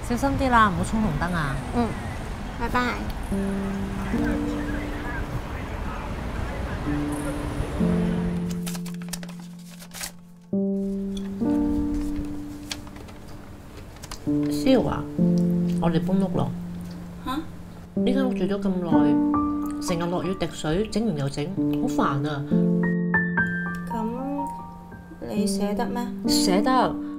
小心啲啦，唔好衝紅燈啊！ 嗯，拜拜。 思瑤啊，我哋搬屋咯。 嚇？ 呢間屋住咗咁耐，成日落雨滴水，整完又整，好煩啊！ 咁你捨得咩？ 捨得。